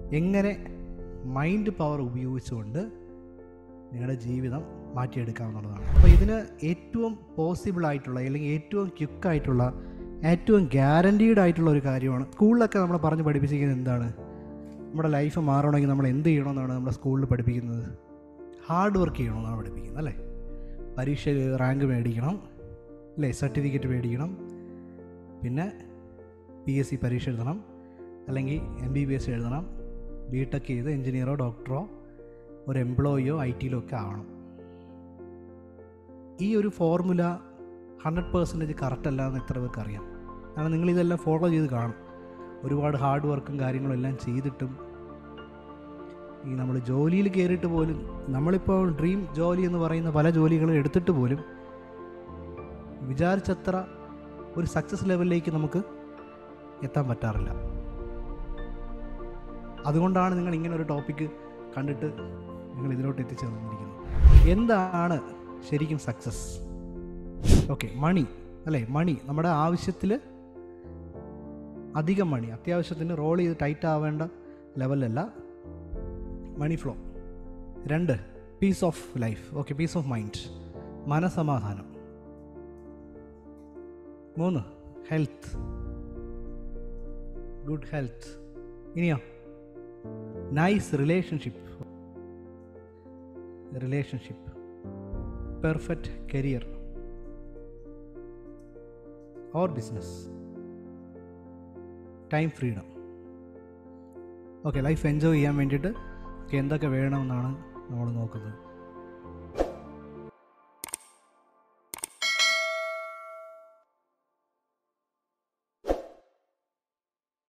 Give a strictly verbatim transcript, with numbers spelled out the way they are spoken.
എങ്ങനെ mind power ഉപയോഗിച്ചുകൊണ്ട് നിങ്ങളുടെ ജീവിതം മാറ്റിയെടുക്കാമെന്നുള്ളതാണ്. അപ്പോൾ ഇതിന് ഏറ്റവും പോസിബിൾ ആയിട്ടുള്ള അല്ലെങ്കിൽ ഏറ്റവും ക്വിക്കായിട്ടുള്ള ഏറ്റവും ഗ്യാരൻറ്റീഡ് ആയിട്ടുള്ള ഒരു കാര്യമാണ്. സ്കൂളിലൊക്കെ നമ്മൾ പറഞ്ഞ് പഠിപ്പിച്ചിരിക്കുന്നത് എന്താണ്? നമ്മുടെ ലൈഫ് മാറണമെങ്കിൽ നമ്മൾ എന്ത് ചെയ്യണമെന്നാണ് നമ്മുടെ സ്കൂളിൽ പഠിപ്പിക്കുന്നത്? ഹാർഡ് വർക്ക് ചെയ്യണമെന്നാണ് പഠിപ്പിക്കുന്നത് അല്ലേ? പരീക്ഷയിൽ റാങ്ക് മേടിക്കണം അല്ലേ, സർട്ടിഫിക്കറ്റ് മേടിക്കണം, പിന്നെ പി എസ് സി പരീക്ഷ എഴുതണം, അല്ലെങ്കിൽ എം ബി ബി എസ് എഴുതണം, ബി ടെക് ചെയ്ത് എഞ്ചിനീയറോ ഡോക്ടറോ ഒരു എംപ്ലോയിയോ ഐ ടിയിലോ ഒക്കെ ആവണം. ഈ ഒരു ഫോർമുല ഹൺഡ്രഡ് പേഴ്സൻറ്റേജ് കറക്റ്റ് അല്ല എന്ന് എത്ര പേർക്ക് അറിയാം? കാരണം നിങ്ങളിതെല്ലാം ഫോളോ ചെയ്ത് കാണും. ഒരുപാട് ഹാർഡ് വർക്കും കാര്യങ്ങളും എല്ലാം ചെയ്തിട്ടും ഈ നമ്മൾ ജോലിയിൽ കയറിയിട്ട് പോലും, നമ്മളിപ്പോൾ ഡ്രീം ജോലി എന്ന് പറയുന്ന പല ജോലികളും എടുത്തിട്ട് പോലും വിചാരിച്ചത്ര ഒരു സക്സസ് ലെവലിലേക്ക് നമുക്ക് എത്താൻ പറ്റാറില്ല. അതുകൊണ്ടാണ് നിങ്ങൾ ഇങ്ങനെ ഒരു ടോപ്പിക്ക് കണ്ടിട്ട് നിങ്ങൾ ഇതിലോട്ട് എത്തിച്ചേർന്നിരിക്കുന്നത്. എന്താണ് ശരിക്കും സക്സസ്? ഓക്കെ, മണി അല്ലേ? മണി നമ്മുടെ ആവശ്യത്തിൽ അധികം മണി, അത്യാവശ്യത്തിന് റോൾ ചെയ്ത് ടൈറ്റ് ആവേണ്ട ലെവലല്ല മണി ഫ്ലോ. രണ്ട്, peace of life. Okay, peace of mind, മനസമാധാനം. മൂന്ന്, ഹെൽത്ത്, ഗുഡ് ഹെൽത്ത്. ഇനിയോ nice relationship relationship perfect career or business, time freedom. Okay, life enjoy ചെയ്യാൻ വേണ്ടിയിട്ട് എന്തൊക്കെ വേണമെന്നാണ് നമ്മൾ നോക്കുന്നത്.